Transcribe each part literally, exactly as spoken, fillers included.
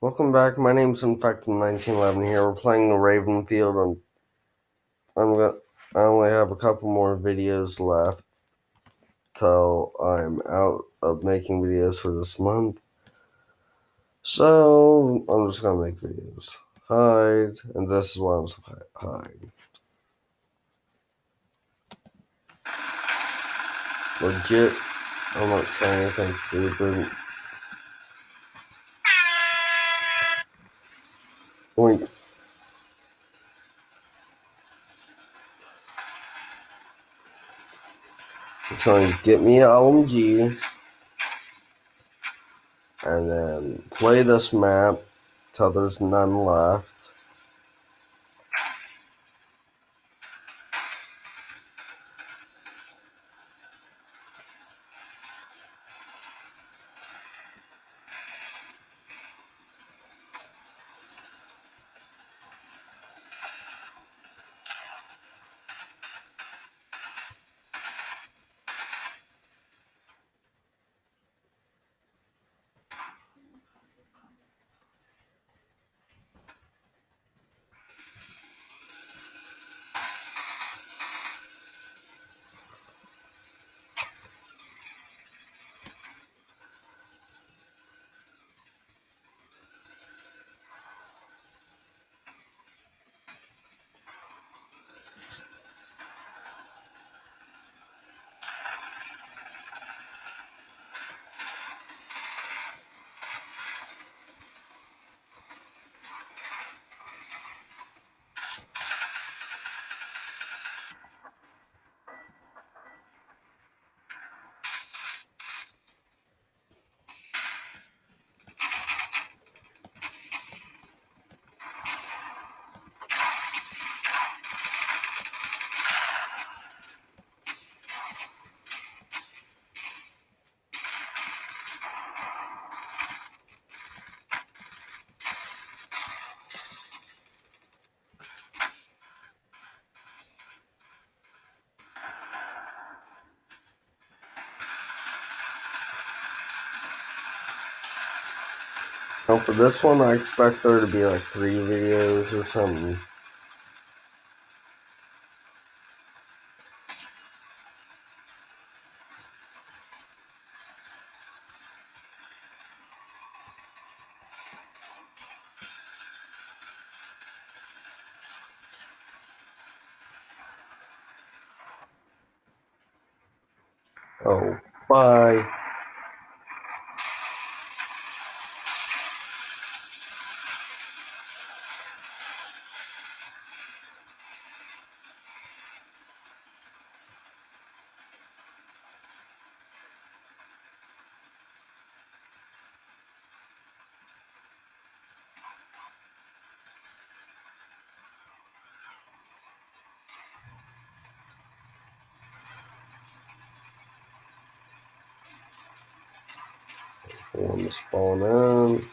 Welcome back. My name's Infected nineteen eleven here. We're playing the Ravenfield. I'm, I'm gonna, I only have a couple more videos left till I'm out of making videos for this month. So I'm just gonna make videos. Hide, and this is why I'm supposed to hide. Legit, I'm not trying anything stupid. Oink. I'm trying to get me an L M G and then play this map till there's none left. Now for this one, I expect there to be like three videos or something. Oh, bye. I want to spawn in.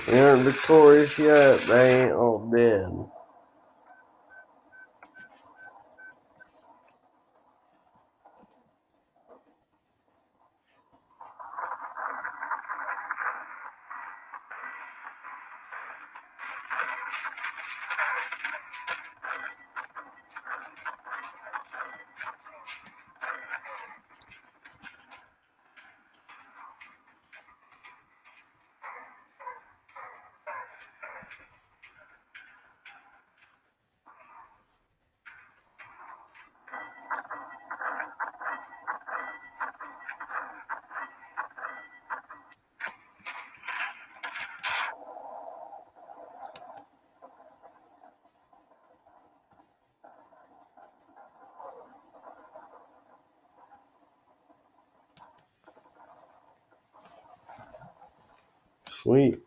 We aren't victorious yet. They ain't all dead. Sweet.